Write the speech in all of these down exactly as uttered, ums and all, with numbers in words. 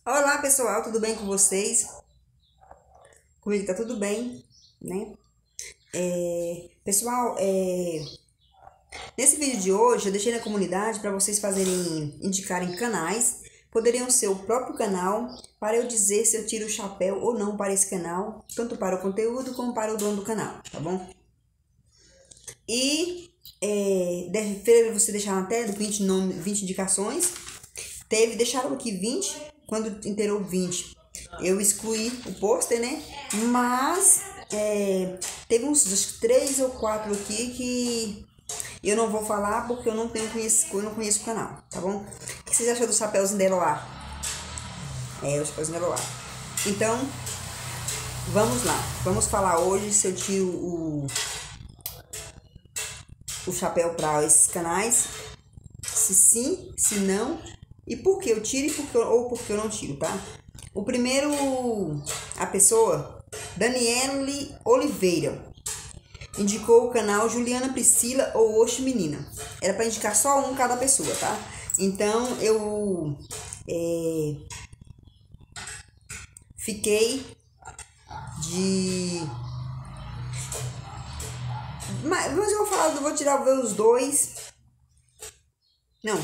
Olá pessoal, tudo bem com vocês? Comigo tá tudo bem, né? É, pessoal, é, nesse vídeo de hoje eu deixei na comunidade para vocês fazerem, indicarem canais. Poderiam ser o próprio canal para eu dizer se eu tiro o chapéu ou não para esse canal, tanto para o conteúdo como para o dono do canal, tá bom? E é, deve, você deixar na tela vinte, nome, vinte indicações. Teve, deixaram aqui vinte, quando inteirou vinte, eu excluí o pôster, né? Mas é, teve uns, uns três ou quatro aqui que eu não vou falar porque eu não tenho conheço, eu não conheço o canal, tá bom? O que vocês acham do chapéuzinho dela lá? É, o chapéuzinho dela lá. Então, vamos lá. Vamos falar hoje se eu tiro o, o chapéu para esses canais. Se sim, se não. E por que eu tiro e por que, ou por que eu não tiro, tá? O primeiro, a pessoa, Daniele Oliveira, indicou o canal Juliana Priscila ou Oxe Menina. Era para indicar só um cada pessoa, tá? Então, eu é, fiquei de... Mas, mas eu vou falar, eu vou tirar ver os dois. Não.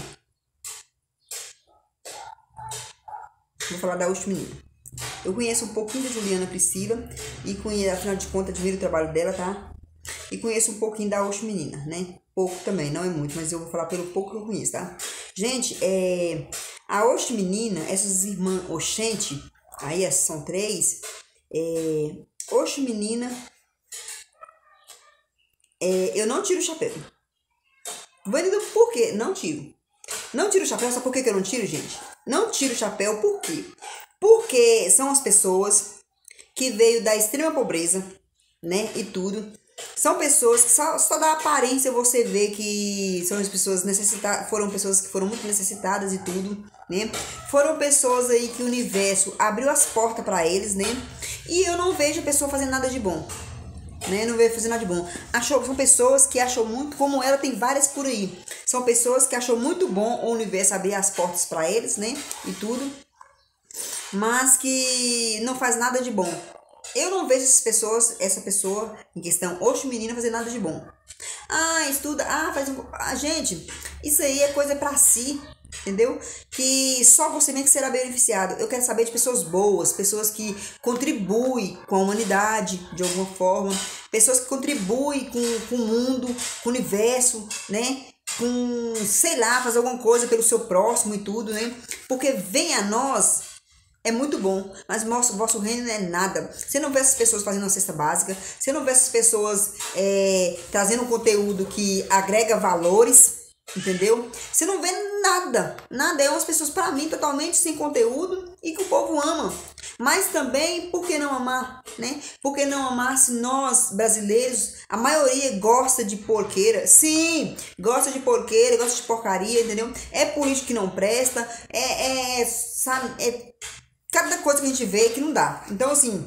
Vou falar da Oxe Menina. Eu conheço um pouquinho da Juliana Priscila e conheço, afinal de contas, admiro o trabalho dela, tá? E conheço um pouquinho da Oxe Menina, né? Pouco também, não é muito, mas eu vou falar pelo pouco que eu conheço, tá? Gente, é... a Oxe Menina, essas irmãs Oxente, aí essas são três, é... Oxe Menina, é... eu não tiro o chapéu. Vanido, por quê? Não tiro. Não tiro o chapéu, sabe por que eu não tiro, gente? Não tiro o chapéu, por quê? Porque são as pessoas que veio da extrema pobreza, né, e tudo. São pessoas que só, só da aparência você vê que são as pessoas necessitadas, foram pessoas que foram muito necessitadas e tudo, né? Foram pessoas aí que o universo abriu as portas para eles, né? E eu não vejo a pessoa fazendo nada de bom. Né? Não veio fazer nada de bom. Achou, são pessoas que acham muito, como ela, tem várias por aí. São pessoas que acham muito bom o universo abrir as portas para eles, né? E tudo. Mas que não faz nada de bom. Eu não vejo essas pessoas, essa pessoa em questão, Oxe Menina, fazer nada de bom. Ah, estuda, ah, faz um. Ah, gente, isso aí é coisa pra si. Entendeu? Que só você mesmo que será beneficiado. Eu quero saber de pessoas boas, pessoas que contribuem com a humanidade de alguma forma, pessoas que contribuem com, com o mundo, com o universo, né? Com, sei lá, fazer alguma coisa pelo seu próximo e tudo, né? Porque vem a nós, é muito bom, mas o vosso, vosso reino não é nada. Você não vê essas pessoas fazendo uma cesta básica, você não vê essas pessoas é, trazendo um conteúdo que agrega valores. Entendeu? Você não vê nada, nada. É umas pessoas, pra mim, totalmente sem conteúdo e que o povo ama. Mas também, por que não amar, né? Por que não amar se nós, brasileiros, a maioria gosta de porqueira? Sim, gosta de porqueira, gosta de porcaria, entendeu? É político que não presta, é, é, sabe, é cada coisa que a gente vê que não dá. Então, assim,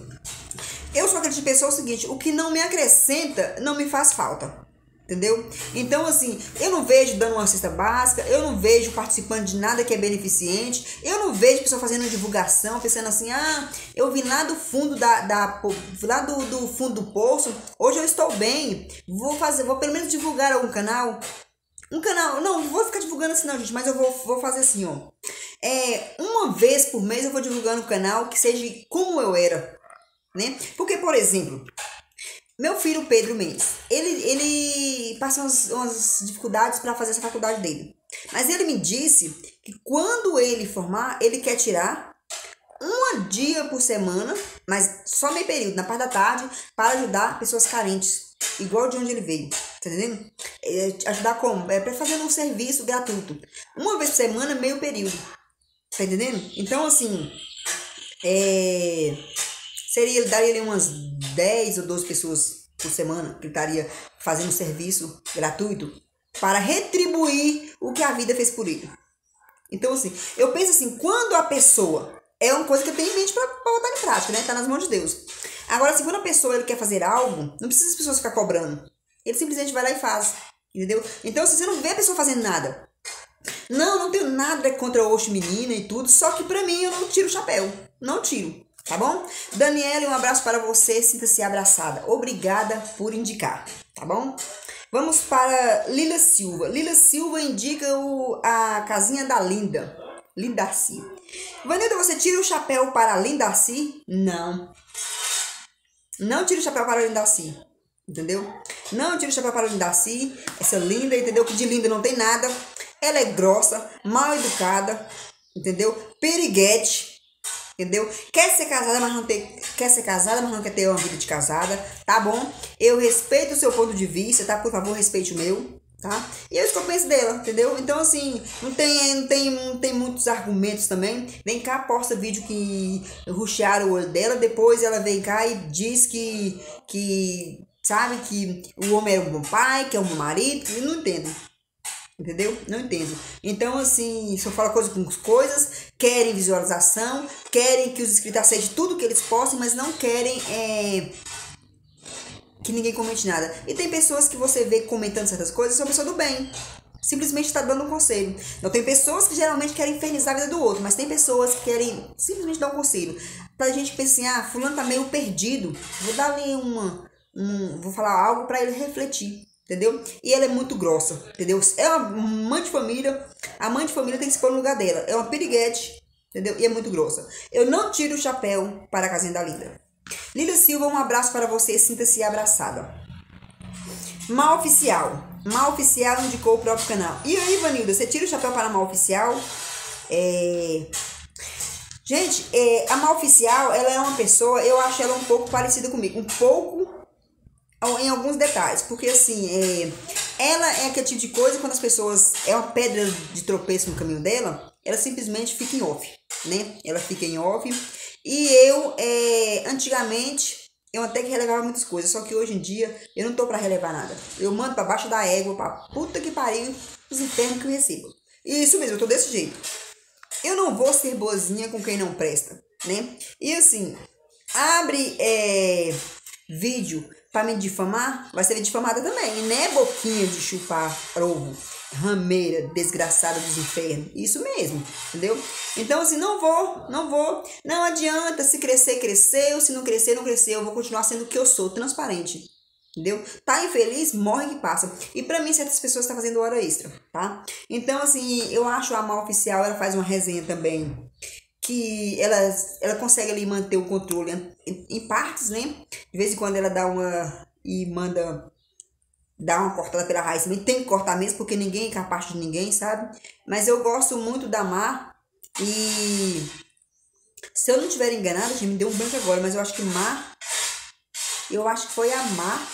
eu sou aquele de pessoa o seguinte, o que não me acrescenta não me faz falta. Entendeu? Então, assim, eu não vejo dando uma cesta básica, eu não vejo participando de nada que é beneficente, eu não vejo pessoa fazendo divulgação, pensando assim, ah, eu vim lá do fundo da, da lá do, do fundo do poço, hoje eu estou bem, vou fazer, vou pelo menos divulgar algum canal. Um canal, não, não vou ficar divulgando assim não, gente, mas eu vou, vou fazer assim, ó. É, uma vez por mês eu vou divulgando um canal que seja como eu era, né? Porque, por exemplo, meu filho Pedro Mendes, ele, ele passa umas, umas dificuldades para fazer essa faculdade dele. Mas ele me disse que quando ele formar, ele quer tirar um dia por semana, mas só meio período, na parte da tarde, para ajudar pessoas carentes, igual de onde ele veio. Tá entendendo? É, ajudar como? É para fazer um serviço gratuito. Uma vez por semana, meio período. Tá entendendo? Então, assim, é... seria, ele daria ali umas dez ou doze pessoas por semana que ele estaria fazendo serviço gratuito para retribuir o que a vida fez por ele. Então, assim, eu penso assim, quando a pessoa... É uma coisa que eu tenho em mente para botar em prática, né? Tá nas mãos de Deus. Agora, assim, quando a pessoa ele quer fazer algo, não precisa as pessoas ficar cobrando. Ele simplesmente vai lá e faz, entendeu? Então, assim, você não vê a pessoa fazendo nada. Não, não tenho nada contra Oxe menina e tudo, só que pra mim eu não tiro o chapéu. Não tiro, tá bom? Daniela, um abraço para você, sinta-se abraçada. Obrigada por indicar, tá bom? Vamos para Lila Silva. Lila Silva indica o, a casinha da Linda. Lindarcy. Vanilda, você tira o chapéu para Lindarcy? Não. Não tira o chapéu para Lindarcy. Entendeu? Não tira o chapéu para Lindarcy. Essa linda, entendeu? Que de linda não tem nada. Ela é grossa, mal educada. Entendeu? Periguete. Entendeu? Quer ser casada, mas não ter, quer ser casada, mas não quer ter uma vida de casada, tá bom? Eu respeito o seu ponto de vista, tá? Por favor, respeite o meu, tá? E é isso que eu penso dela, entendeu? Então, assim, não tem, não tem, não tem muitos argumentos também. Vem cá, posta vídeo que ruxaram o olho dela, depois ela vem cá e diz que, que sabe, que o homem é um bom pai, que é um bom marido, e não entendo. Entendeu? Não entendo. Então, assim, só fala coisa com coisas, querem visualização, querem que os inscritos aceitem tudo que eles postem, mas não querem é, que ninguém comente nada. E tem pessoas que você vê comentando certas coisas, são pessoas do bem. Simplesmente está dando um conselho. Não, tem pessoas que geralmente querem infernizar a vida do outro, mas tem pessoas que querem simplesmente dar um conselho. Pra gente pensar assim, ah, fulano tá meio perdido, vou dar ali uma, um, vou falar algo pra ele refletir. Entendeu? E ela é muito grossa, entendeu? É uma mãe de família, a mãe de família tem que se pôr no lugar dela. É uma piriguete, entendeu? E é muito grossa. Eu não tiro o chapéu para a casinha da Linda. Lila Silva, um abraço para você, sinta-se abraçada. Mal Oficial. Mal Oficial indicou o próprio canal. E aí, Vanilda, você tira o chapéu para a Mal Oficial? É... Gente, é, a Mal Oficial, ela é uma pessoa, eu acho ela um pouco parecida comigo. Um pouco... em alguns detalhes, porque assim, é, ela é aquele tipo de coisa, quando as pessoas, é uma pedra de tropeço no caminho dela, ela simplesmente fica em off, né? Ela fica em off, e eu, é, antigamente, eu até que relevava muitas coisas, só que hoje em dia, eu não tô pra relevar nada. Eu mando pra baixo da égua, pra puta que pariu, os infernos que eu recebo. E isso mesmo, eu tô desse jeito. Eu não vou ser boazinha com quem não presta, né? E assim, abre, é, vídeo para me difamar, vai ser difamada também, né? Boquinha de chupar ovo, rameira, desgraçada dos infernos, isso mesmo, entendeu? Então assim, não vou, não vou, não adianta, se crescer, cresceu, se não crescer, não cresceu, eu vou continuar sendo o que eu sou, transparente, entendeu? Tá infeliz, morre que passa. E pra mim, certas pessoas estão fazendo hora extra, tá? Então assim, eu acho a Mal Oficial, ela faz uma resenha também, que ela, ela consegue ali manter o controle em, em partes, né? De vez em quando ela dá uma... e manda dar uma cortada pela raiz também. Tem que cortar mesmo, porque ninguém é capaz de ninguém, sabe? Mas eu gosto muito da Mar. E... se eu não estiver enganada, gente, me deu um branco agora, mas eu acho que Mar... eu acho que foi a Mar...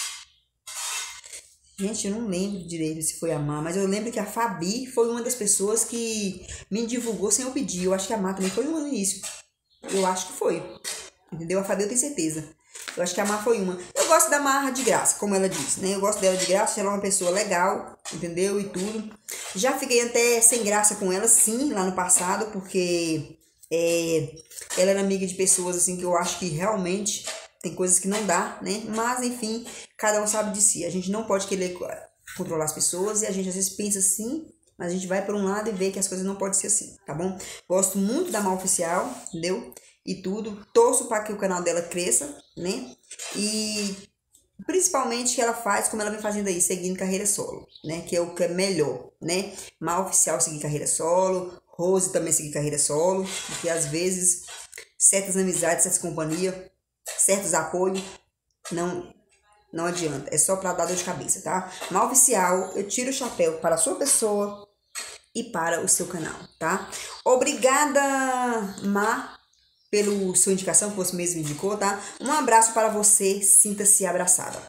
Gente, eu não lembro direito se foi a Mar, mas eu lembro que a Fabi foi uma das pessoas que me divulgou sem eu pedir. Eu acho que a Mar também foi uma no início. Eu acho que foi. Entendeu? A Fabi eu tenho certeza. Eu acho que a Mar foi uma. Eu gosto da Mar de graça, como ela disse, né? Eu gosto dela de graça, ela é uma pessoa legal, entendeu? E tudo. Já fiquei até sem graça com ela, sim, lá no passado, porque é, ela era amiga de pessoas, assim, que eu acho que realmente... tem coisas que não dá, né? Mas, enfim, cada um sabe de si. A gente não pode querer controlar as pessoas e a gente às vezes pensa assim, mas a gente vai por um lado e vê que as coisas não podem ser assim, tá bom? Gosto muito da Mal Oficial, entendeu? E tudo. Torço para que o canal dela cresça, né? E principalmente que ela faz, como ela vem fazendo aí, seguindo carreira solo, né? Que é o que é melhor, né? Mal Oficial seguir carreira solo, Rose também seguir carreira solo, porque às vezes certas amizades, certas companhias, certos apoios, não, não adianta. É só pra dar dor de cabeça, tá? Mal Oficial, eu tiro o chapéu para a sua pessoa e para o seu canal, tá? Obrigada, Má, pela sua indicação que você mesmo indicou, tá? Um abraço para você, sinta-se abraçada.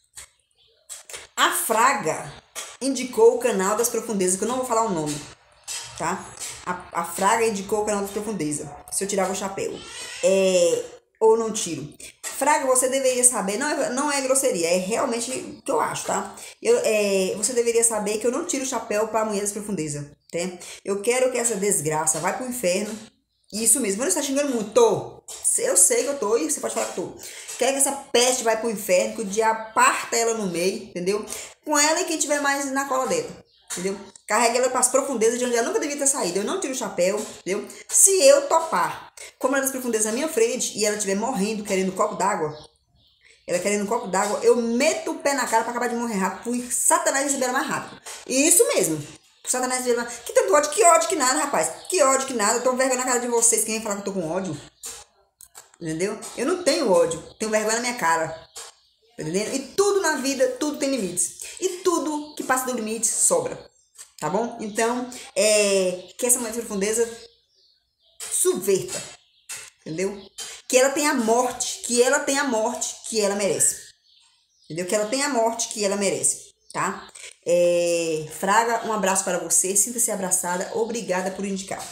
A Fraga indicou o canal das Profundezas, que eu não vou falar o nome, tá? A, a Fraga indicou o canal das Profundezas, se eu tirar o chapéu. É... ou não tiro. Fraga, você deveria saber, não é, não é grosseria, é realmente o que eu acho, tá? Eu, é, você deveria saber que eu não tiro o chapéu para mulheres profundezas, tá? Eu quero que essa desgraça vá pro inferno. Isso mesmo, você está xingando muito, tô. Eu sei que eu tô, e você pode falar que eu tô. Quero que essa peste vá pro inferno, que o diabo parta ela no meio, entendeu? Com ela e quem tiver mais na cola dela. entendeu? Carrega ela para as profundezas de onde ela nunca devia ter saído. Eu não tiro o chapéu, entendeu? Se eu topar, como ela nas profundezas na minha frente e ela estiver morrendo, querendo um copo d'água, ela querendo um copo d'água, eu meto o pé na cara para acabar de morrer rápido, porque Satanás receber ela mais rápido. Isso mesmo. Satanás receber ela. Que tanto ódio, que ódio que nada, rapaz. Que ódio que nada. Eu tô vergonha na cara de vocês. Quem vem falar que eu tô com ódio? Entendeu? Eu não tenho ódio. Tenho vergonha na minha cara. Tá entendendo? E tudo na vida, tudo tem limites. E tudo que passa do limite sobra. Tá bom? Então, é, que essa mulher de profundeza subverta. Entendeu? Que ela tenha a morte, que ela tenha a morte que ela merece. Entendeu? Que ela tenha a morte que ela merece. Tá? É, Fraga, um abraço para você. Sinta-se abraçada. Obrigada por indicar.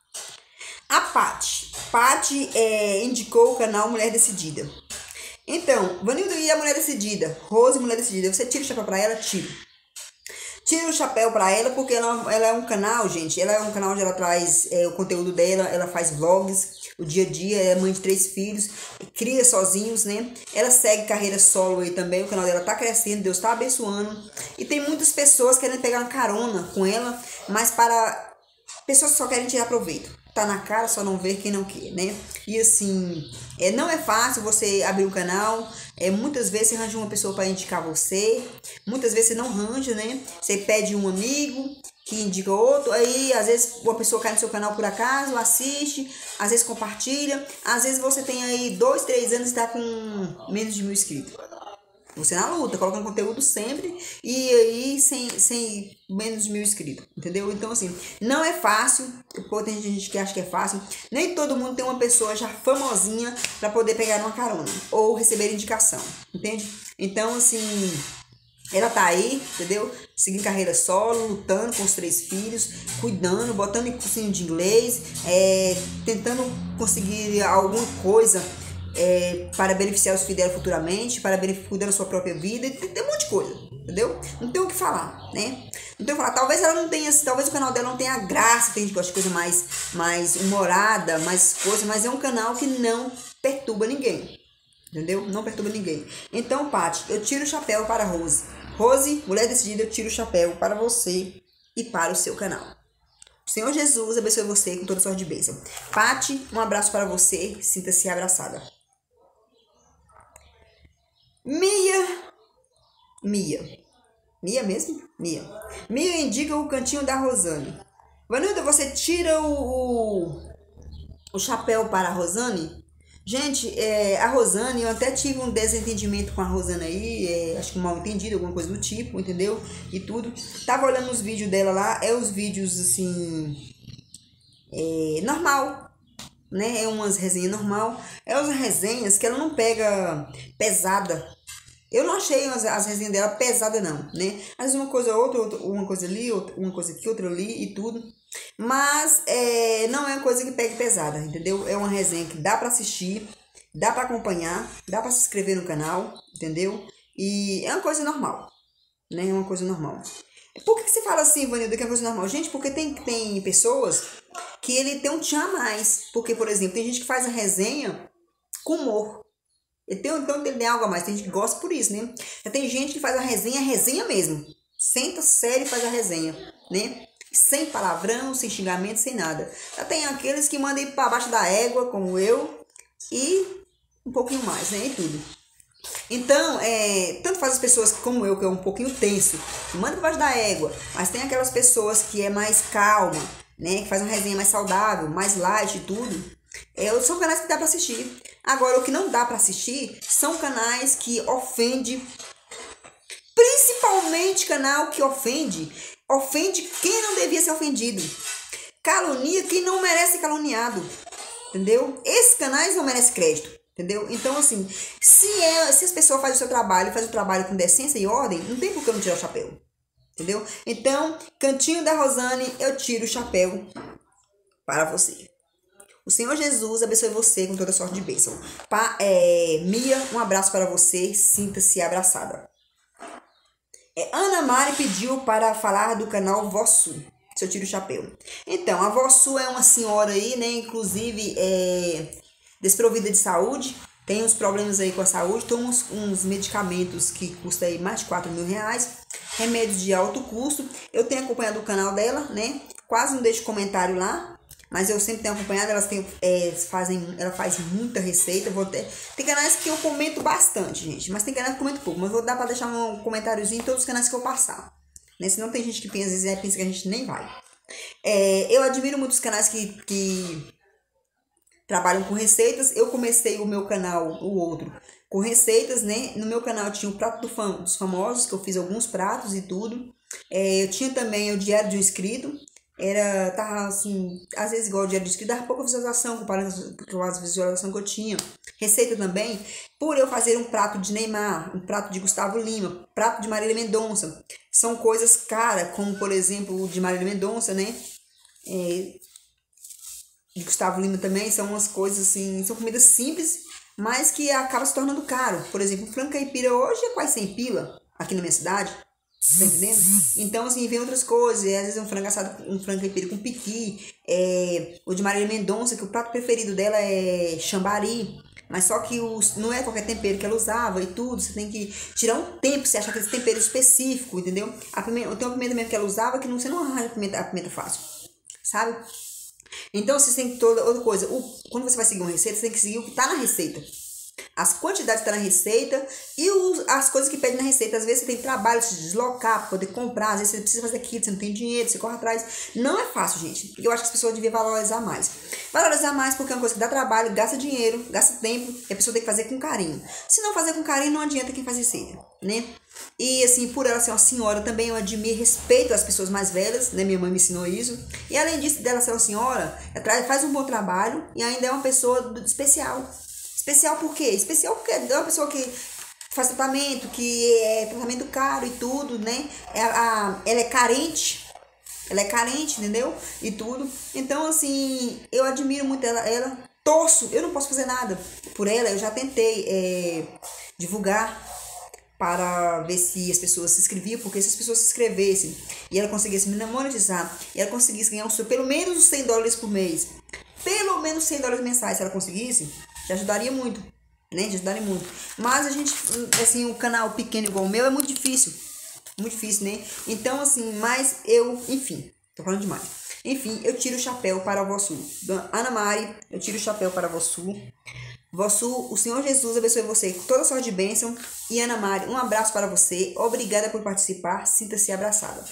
A Paty. Paty é, indicou o canal Mulher Decidida. Então, Vanildo e a Mulher Decidida. Rose, Mulher Decidida. Você tira o chapéu para ela? Tira. Tira o chapéu para ela porque ela, ela é um canal, gente. Ela é um canal onde ela traz é, o conteúdo dela. Ela faz vlogs. O dia a dia, é mãe de três filhos, cria sozinhos, né? Ela segue carreira solo aí também, o canal dela tá crescendo, Deus tá abençoando. E tem muitas pessoas querendo pegar uma carona com ela, mas para pessoas que só querem tirar proveito. Tá na cara, só não ver quem não quer, né? E assim, é, não é fácil você abrir um canal, é, muitas vezes você arranja uma pessoa para indicar você, muitas vezes você não arranja, né? Você pede um amigo que indica outro, aí às vezes uma pessoa cai no seu canal por acaso, assiste, às vezes compartilha, às vezes você tem aí dois, três anos e está com menos de mil inscritos. Você na luta, colocando conteúdo sempre e aí sem, sem menos de mil inscritos, entendeu? Então assim, não é fácil, porque tem gente que acha que é fácil, nem todo mundo tem uma pessoa já famosinha para poder pegar uma carona ou receber indicação, entende? Então assim, ela tá aí, entendeu? Seguindo carreira solo, lutando com os três filhos, cuidando, botando em cursinho de inglês, é, tentando conseguir alguma coisa é, para beneficiar os filhos dela futuramente, para beneficiar a sua própria vida, tem um monte de coisa, entendeu? Não tem o que falar, né? Não tem o que falar. Talvez ela não tenha, talvez o canal dela não tenha graça, tem gente que gosta de coisa mais, mais humorada, mais coisa, mas é um canal que não perturba ninguém. Entendeu? Não perturba ninguém. Então, Paty, eu tiro o chapéu para a Rose. Rose, Mulher Decidida, eu tiro o chapéu para você e para o seu canal. O Senhor Jesus abençoe você com toda sorte de bênção. Paty, um abraço para você. Sinta-se abraçada. Mia. Mia. Mia mesmo? Mia. Mia indica o cantinho da Rosane. Vanilda, você tira o, o, o chapéu para a Rosane? Gente, é, a Rosane, eu até tive um desentendimento com a Rosane aí, é, acho que mal entendido, alguma coisa do tipo, entendeu? E tudo. Tava olhando os vídeos dela lá, é os vídeos assim, é, normal, né? É umas resenhas normal, é umas resenhas que ela não pega pesada. Eu não achei as, as resenhas dela pesada não, né? Às vezes uma coisa outra, outra, uma coisa ali, outra, uma coisa aqui, outra ali e tudo. Mas é, não é uma coisa que pegue pesada, entendeu? É uma resenha que dá pra assistir, dá pra acompanhar, dá pra se inscrever no canal, entendeu? E é uma coisa normal, né? É uma coisa normal. Por que, que você fala assim, Vanilda, que é uma coisa normal? Gente, porque tem, tem pessoas que ele tem um tchan a mais. Porque, por exemplo, tem gente que faz a resenha com humor. Então, então ele tem algo a mais, tem gente que gosta por isso, né? Tem gente que faz a resenha, resenha mesmo. Senta sério e faz a resenha, né? Sem palavrão, sem xingamento, sem nada. Já tem aqueles que mandam ir para baixo da égua, como eu, e um pouquinho mais, né? E tudo. Então, é, tanto faz as pessoas como eu, que é um pouquinho tenso, que manda para baixo da égua, mas tem aquelas pessoas que é mais calma, né? Que faz uma resenha mais saudável, mais light e tudo. É, são canais que dá para assistir. Agora, o que não dá para assistir são canais que ofendem, principalmente canal que ofende, ofende quem não devia ser ofendido. Calunia quem não merece ser caluniado. Entendeu? Esses canais não merecem crédito. Entendeu? Então, assim, se, é, se as pessoas fazem o seu trabalho, fazem o trabalho com decência e ordem, não tem por que eu não tirar o chapéu. Entendeu? Então, cantinho da Rosane, eu tiro o chapéu para você. O Senhor Jesus abençoe você com toda sorte de bênção. Pa, é, Mia, um abraço para você. Sinta-se abraçada. É, Ana Mari pediu para falar do canal Vossu. Se eu tiro o chapéu. Então, a Vossu é uma senhora aí, né? Inclusive, é desprovida de saúde. Tem uns problemas aí com a saúde. Toma uns, uns medicamentos que custam aí mais de quatro mil reais. remédios de alto custo. Eu tenho acompanhado o canal dela, né? Quase não deixo comentário lá, mas eu sempre tenho acompanhado. Elas têm, é, fazem, ela faz muita receita. Vou ter, tem canais que eu comento bastante, gente, mas tem canais que eu comento pouco. Mas vou dar pra deixar um comentáriozinho em todos os canais que eu passar, né? Senão tem gente que pensa, às vezes, é, pensa que a gente nem vai. É, eu admiro muitos canais que, que trabalham com receitas. Eu comecei o meu canal, o outro, com receitas, né? No meu canal tinha o prato do fam dos famosos, que eu fiz alguns pratos e tudo. É, eu tinha também o diário de um inscrito. Era, tava assim, às vezes igual o diário de inscrito, dava pouca visualização comparado com as visualizações que eu tinha. Receita também, por eu fazer um prato de Neymar, um prato de Gustavo Lima, prato de Marília Mendonça. São coisas caras, como por exemplo o de Marília Mendonça, né? É, de Gustavo Lima também, são umas coisas assim, são comidas simples, mas que acaba se tornando caro. Por exemplo, o frango caipira hoje é quase cem pila aqui na minha cidade. Tá entendendo? Então, assim, vem outras coisas. Às vezes é um frango assado, um frango caipira com piqui. É, o de Marília Mendonça, que o prato preferido dela é chambari. Mas só que os, não é qualquer tempero que ela usava e tudo. Você tem que tirar um tempo, você achar aquele tempero específico, entendeu? A pimenta, tem uma pimenta mesmo que ela usava que não, você não arranja a pimenta, a pimenta fácil, sabe? Então, você tem toda outra coisa. O, quando você vai seguir uma receita, você tem que seguir o que tá na receita. As quantidades que estão tá na receita e os, as coisas que pedem na receita. Às vezes você tem trabalho de se deslocar para poder comprar. Às vezes você precisa fazer aquilo, você não tem dinheiro, você corre atrás. Não é fácil, gente. Eu acho que as pessoas deviam valorizar mais. Valorizar mais porque é uma coisa que dá trabalho, gasta dinheiro, gasta tempo. E a pessoa tem que fazer com carinho. Se não fazer com carinho, não adianta quem faz receita, né? E assim, por ela ser uma senhora, também eu admiro e respeito as pessoas mais velhas, né? Minha mãe me ensinou isso. E além disso, dela ser uma senhora, ela faz um bom trabalho e ainda é uma pessoa especial. Especial por quê? Especial porque é uma pessoa que faz tratamento, que é tratamento caro e tudo, né? Ela, ela é carente, ela é carente, entendeu? E tudo. Então, assim, eu admiro muito ela, ela torço, eu não posso fazer nada por ela. Eu já tentei é, divulgar para ver se as pessoas se inscreviam, porque se as pessoas se inscrevessem e ela conseguisse me monetizar, e ela conseguisse ganhar um, pelo menos os cem dólares por mês, pelo menos cem dólares mensais, se ela conseguisse, já ajudaria muito, né? Já ajudaria muito. Mas a gente, assim, um canal pequeno igual o meu é muito difícil. Muito difícil, né? Então, assim, mas eu, enfim, tô falando demais. Enfim, eu tiro o chapéu para a vosso. Dona Ana Mari, eu tiro o chapéu para a vosso. Vosso, o Senhor Jesus abençoe você com toda sorte de bênção. E Ana Mari, um abraço para você. Obrigada por participar. Sinta-se abraçada.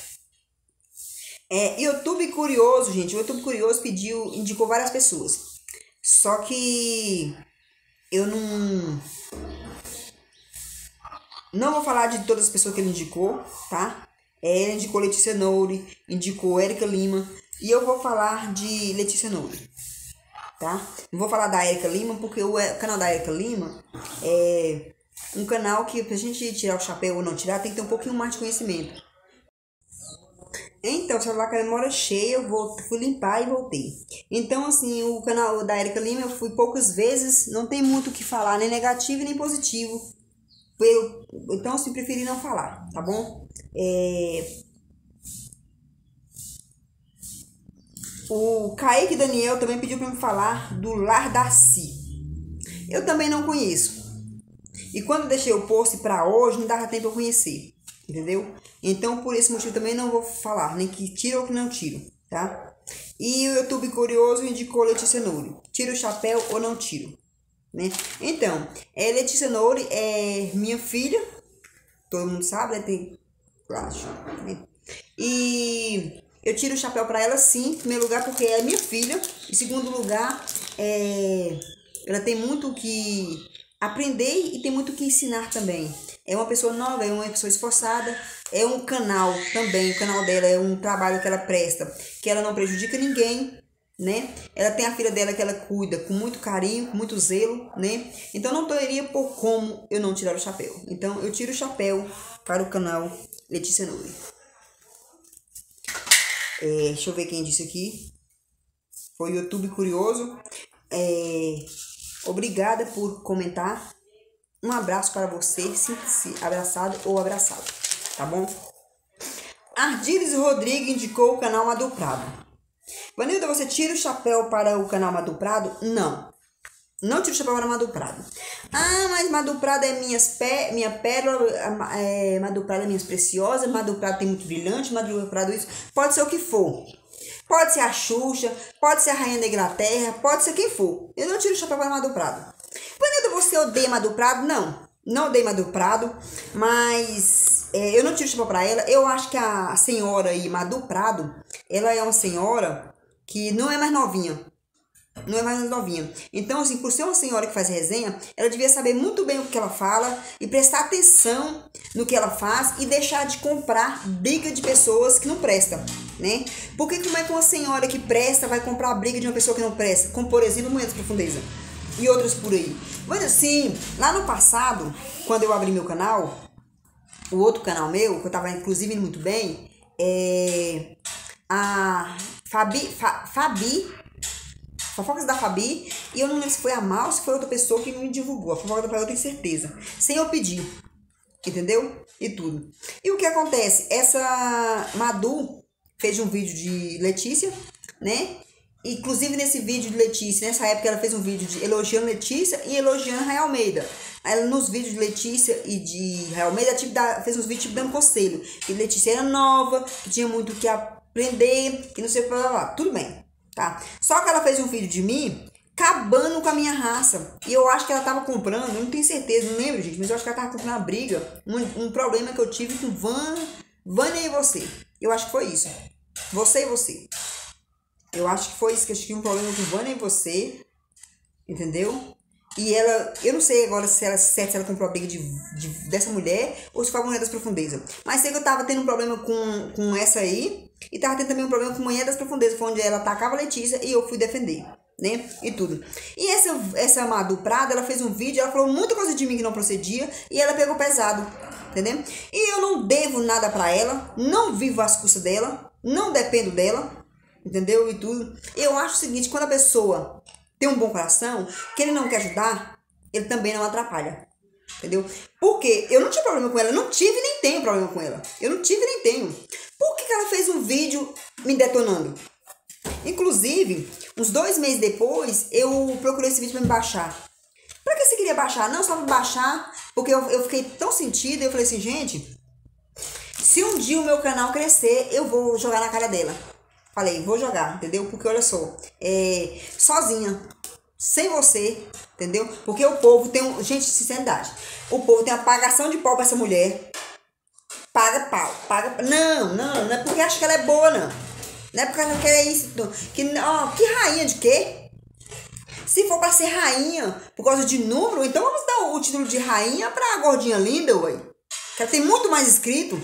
É, YouTube Curioso, gente. O YouTube Curioso pediu, indicou várias pessoas. Só que eu não não vou falar de todas as pessoas que ele indicou, tá? É, ele indicou Letícia Nouri, indicou Érica Lima, e eu vou falar de Letícia Nouri, tá? Não vou falar da Érica Lima, porque o canal da Érica Lima é um canal que, pra gente tirar o chapéu ou não tirar, tem que ter um pouquinho mais de conhecimento. Então, o celular com a memória cheia, eu vou, fui limpar e voltei. Então, assim, o canal da Érica Lima eu fui poucas vezes, não tem muito o que falar, nem negativo nem positivo. Eu, então, assim, preferi não falar, tá bom? É... O Kaique Daniel também pediu para me falar do Lar Darcy. Eu também não conheço. E quando eu deixei o post para hoje, não dava tempo eu conhecer. Entendeu? Então, por esse motivo também não vou falar, nem que tiro ou que não tiro, tá? E o YouTube Curioso indicou Letícia Nouri. Tiro o chapéu ou não tiro, né? Então, é, Letícia Nouri é minha filha, todo mundo sabe, né? Tem, acho, né? E eu tiro o chapéu para ela sim, em primeiro lugar porque é minha filha. Em segundo lugar, é, ela tem muito que aprender e tem muito que ensinar também. É uma pessoa nova, é uma pessoa esforçada, é um canal também, o canal dela é um trabalho que ela presta, que ela não prejudica ninguém, né? Ela tem a filha dela que ela cuida com muito carinho, com muito zelo, né? Então não teria por como eu não tirar o chapéu. Então eu tiro o chapéu para o canal Letícia Nouri. É, deixa eu ver quem disse aqui. Foi o YouTube Curioso. É, obrigada por comentar. Um abraço para você, sinta-se abraçado ou abraçado, tá bom? Ardires Rodrigues indicou o canal Madu Prado. Vanilda, você tira o chapéu para o canal Madu Prado? Não. Não tiro o chapéu para Madu Prado. Ah, mas Madu Prado é minhas pé, minha pérola, é, Madu Prado é minhas preciosas, Madu Prado tem muito brilhante, Madu Prado isso. Pode ser o que for. Pode ser a Xuxa, pode ser a Rainha da Inglaterra, pode ser quem for. Eu não tiro o chapéu para Madu Prado. Quando você odeia Madu Prado, não. Não odeio Madu Prado, mas é, eu não tiro o chapéu para ela. Eu acho que a senhora aí, Madu Prado, ela é uma senhora que não é mais novinha. Não é mais novinha. Então, assim, por ser uma senhora que faz resenha, ela devia saber muito bem o que ela fala e prestar atenção no que ela faz e deixar de comprar briga de pessoas que não prestam, né? Porque como é que uma senhora que presta vai comprar a briga de uma pessoa que não presta? Como, por exemplo, Mulher das Profundezas e outras por aí. Mas assim, lá no passado, quando eu abri meu canal, o outro canal meu, que eu tava inclusive indo muito bem, é a Fabi, Fa, Fabi, Fofocas da Fabi, e eu não lembro se foi a Mal, se foi outra pessoa que me divulgou. A fofoca da Fabi eu tenho certeza. Sem eu pedir. Entendeu? E tudo. E o que acontece? Essa Madu fez um vídeo de Letícia, né? Inclusive nesse vídeo de Letícia, nessa época ela fez um vídeo de elogiando Letícia e elogiando Raia Almeida. Ela nos vídeos de Letícia e de Raia Almeida tipo, fez uns vídeos tipo, dando conselho. Que Letícia era nova, que tinha muito o que aprender, que não sei o que lá. Tudo bem. Tá? Só que ela fez um vídeo de mim acabando com a minha raça. E eu acho que ela tava comprando, eu não tenho certeza, não lembro, gente, mas eu acho que ela tava comprando uma briga, um, um problema que eu tive com Van, Vânia e você. Eu acho que foi isso. Você e você. Eu acho que foi isso, que eu tive um problema com Vânia e você. Entendeu? E ela, eu não sei agora se ela, se ela comprou a briga de, de, dessa mulher ou se foi a Mulher das Profundezas. Mas sei que eu tava tendo um problema com, com essa aí. E tava tendo também um problema com Mulher das Profundezas. Foi onde ela atacava a Letícia e eu fui defender. Né? E tudo. E essa, essa Madu Prado, ela fez um vídeo, ela falou muita coisa de mim que não procedia. E ela pegou pesado. Entendeu? E eu não devo nada pra ela. Não vivo às custas dela. Não dependo dela. Entendeu? E tudo. Eu acho o seguinte, quando a pessoa tem um bom coração, que ele não quer ajudar, ele também não atrapalha. Entendeu? Porque eu não tive problema com ela, eu não tive nem tenho problema com ela. Eu não tive nem tenho. Por que que ela fez um vídeo me detonando? Inclusive, uns dois meses depois, eu procurei esse vídeo pra me baixar. Pra que você queria baixar? Não, só pra baixar, porque eu, eu fiquei tão sentida, eu falei assim, gente, se um dia o meu canal crescer, eu vou jogar na cara dela. Falei, vou jogar, entendeu? Porque olha só, é, sozinha, sem você, entendeu? Porque o povo tem um... Gente, sinceridade, o povo tem uma pagação de pau pra essa mulher. Paga pau, paga... Não, não, não é porque acha que ela é boa, não. Não é porque ela quer isso. Que, ó, que rainha de quê? Se for pra ser rainha por causa de número, então vamos dar o título de rainha pra gordinha linda, ué. Que ela tem muito mais inscrito.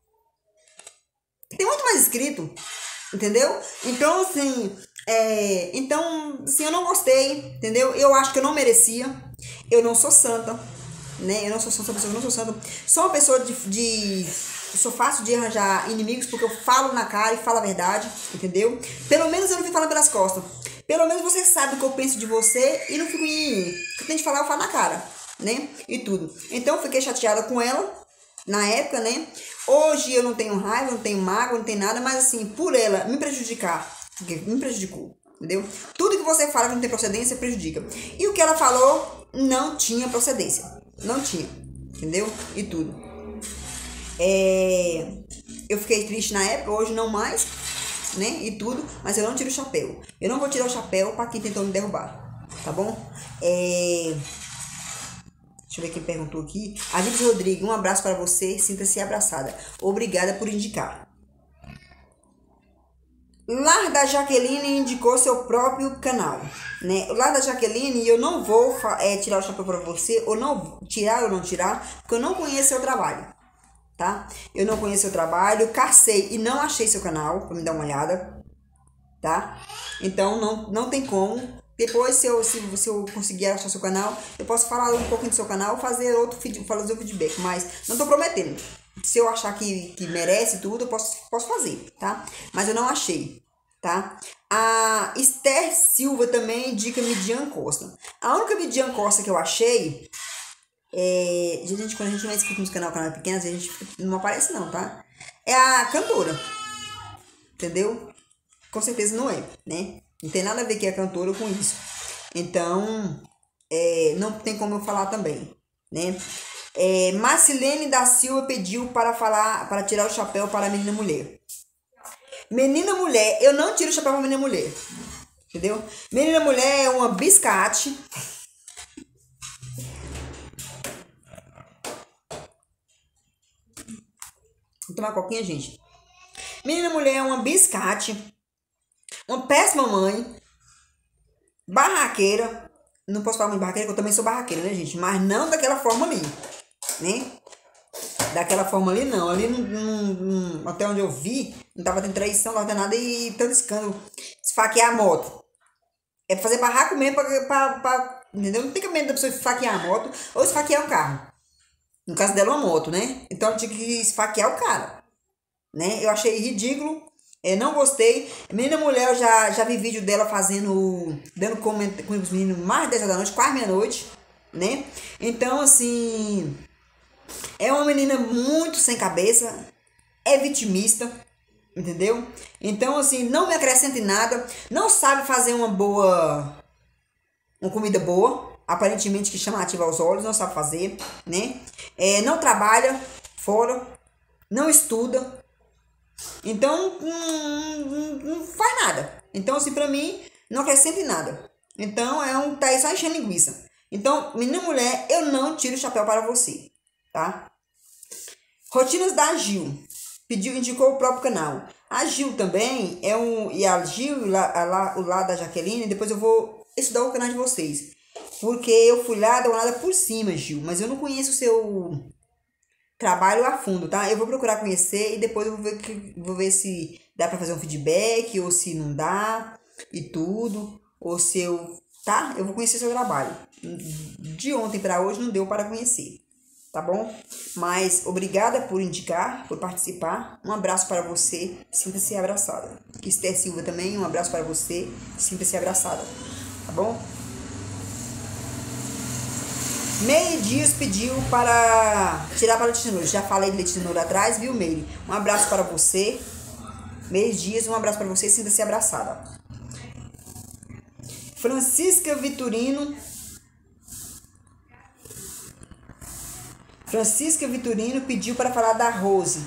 Tem muito mais inscrito. Entendeu? Então, assim, é, então, assim, eu não gostei, entendeu? Eu acho que eu não merecia. Eu não sou santa, né? Eu não sou santa, eu não sou santa. Sou uma pessoa de, de... Eu sou fácil de arranjar inimigos porque eu falo na cara e falo a verdade, entendeu? Pelo menos eu não fico falando pelas costas. Pelo menos você sabe o que eu penso de você e não fico em... O que eu tenho de falar, eu falo na cara, né? E tudo. Então, eu fiquei chateada com ela. Na época, né? Hoje eu não tenho raiva, não tenho mágoa, não tenho nada, mas assim, por ela me prejudicar, porque me prejudicou, entendeu? Tudo que você fala que não tem procedência prejudica. E o que ela falou não tinha procedência. Não tinha, entendeu? E tudo. É... Eu fiquei triste na época, hoje não mais, né? E tudo, mas eu não tiro o chapéu. Eu não vou tirar o chapéu pra quem tentou me derrubar, tá bom? É... Deixa eu ver quem perguntou aqui. Agnes Rodrigues, um abraço para você. Sinta-se abraçada. Obrigada por indicar. Lar da Jaqueline indicou seu próprio canal, né? O Lar da Jaqueline, eu não vou é, tirar o chapéu para você, ou não tirar ou não tirar, porque eu não conheço seu trabalho, tá? Eu não conheço seu trabalho, cacei e não achei seu canal, para me dar uma olhada, tá? Então, não, não tem como. Depois, se eu, se, se eu conseguir achar seu canal, eu posso falar um pouquinho do seu canal, fazer outro feed, fazer um feedback, mas não tô prometendo. Se eu achar que, que merece tudo, eu posso, posso fazer, tá? Mas eu não achei, tá? A Esther Silva também indica Midian Costa. A única Midian Costa que eu achei é... Gente, quando a gente não é inscrito no canal, canal é pequeno, a gente não aparece não, tá? É a cantora, entendeu? Com certeza não é, né? Não tem nada a ver que é cantora com isso. Então, é, não tem como eu falar também, né? É, Marcilene da Silva pediu para falar, para tirar o chapéu para a menina mulher. Menina mulher, eu não tiro o chapéu para menina mulher. Entendeu? Menina mulher é uma biscate. Vou tomar coquinha, gente. Menina mulher é uma biscate. Uma péssima mãe. Barraqueira. Não posso falar muito barraqueira, porque eu também sou barraqueira, né, gente? Mas não daquela forma ali. Né? Daquela forma ali, não. Ali, não, não, não, até onde eu vi, não tava tendo traição, não tava tendo nada e tanto escândalo. Esfaquear a moto. É fazer barraco mesmo pra, pra, pra, entendeu? Não tem medo da pessoa esfaquear a moto ou esfaquear o carro. No caso dela, uma moto, né? Então eu tinha que esfaquear o cara. Né? Eu achei ridículo. É, não gostei. Menina mulher, eu já, já vi vídeo dela fazendo. Dando comentário com os meninos mais de dez da noite, quase meia-noite. Né? Então, assim. É uma menina muito sem cabeça. É vitimista. Entendeu? Então, assim, não me acrescenta em nada. Não sabe fazer uma boa. Uma comida boa. Aparentemente que chamativa aos olhos. Não sabe fazer. Né? É, não trabalha fora. Não estuda. Então, não, não, não faz nada. Então, assim, pra mim, não acrescenta em nada. Então, é um. Tá aí só enchendo linguiça. Então, menina mulher, eu não tiro o chapéu para você. Tá? Rotinas da Gil. Pediu, indicou o próprio canal. A Gil também é um. E a Gil, lá, lá, o lado da Jaqueline, depois eu vou estudar o canal de vocês. Porque eu fui lá, dar uma olhada por cima, Gil. Mas eu não conheço o seu trabalho a fundo, tá? Eu vou procurar conhecer e depois eu vou ver, que, vou ver se dá pra fazer um feedback ou se não dá e tudo. Ou se eu. Tá? Eu vou conhecer seu trabalho. De ontem pra hoje não deu para conhecer. Tá bom? Mas obrigada por indicar, por participar. Um abraço para você. Sinta-se abraçada. Esther Silva também, um abraço para você. Sinta-se abraçada. Tá bom? Meire Dias pediu para tirar para Leite de Nouro. Já falei de Leite de Nouro atrás, viu, Meire? Um abraço para você. Meire Dias, um abraço para você. Sinta-se abraçada. Francisca Vitorino. Francisca Vitorino pediu para falar da Rose.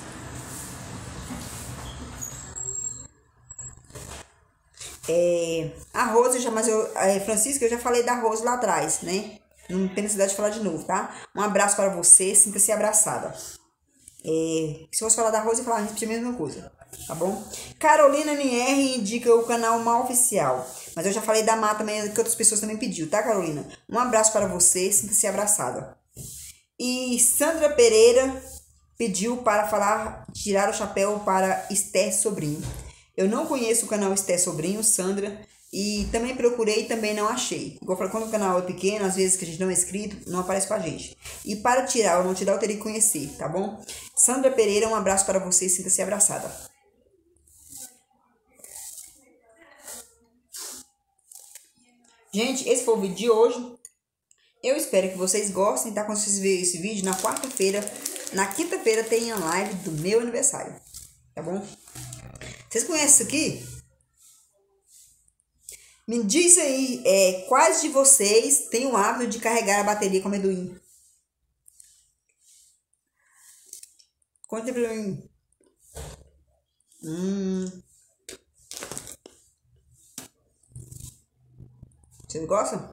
É, a Rose, já, mas eu, é, Francisca, eu já falei da Rose lá atrás, né? Não tem necessidade de falar de novo, tá? Um abraço para você, sinta-se abraçada. É, se fosse falar da Rose, eu falar a gente a mesma coisa, tá bom? Carolina N R indica o canal Mal Oficial. Mas eu já falei da Má também, que outras pessoas também pediu, tá, Carolina? Um abraço para você, sinta-se abraçada. E Sandra Pereira pediu para falar, tirar o chapéu para Esther Sobrinho. Eu não conheço o canal Esther Sobrinho, Sandra, e também procurei e também não achei. Igual eu falei, quando o canal é pequeno, às vezes que a gente não é inscrito, não aparece pra gente. E para tirar ou não tirar, eu teria que conhecer, tá bom? Sandra Pereira, um abraço para você, sinta-se abraçada. Gente, esse foi o vídeo de hoje. Eu espero que vocês gostem, tá? Quando vocês verem esse vídeo, na quarta-feira, na quinta-feira tem a live do meu aniversário, tá bom? Vocês conhecem isso aqui? Me diz aí, é, quais de vocês têm o hábito de carregar a bateria com amendoim? Conta pra mim. Hum. Vocês gostam?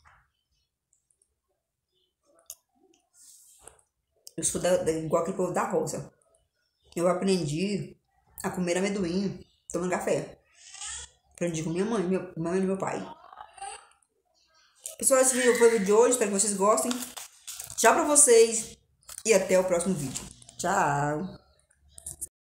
Eu sou da, da, igual aquele povo da roça. Eu aprendi a comer amendoim tomando café. Aprendi com minha mãe, meu, mãe e meu pai. Pessoal, esse vídeo foi o vídeo de hoje. Espero que vocês gostem. Tchau pra vocês. E até o próximo vídeo. Tchau.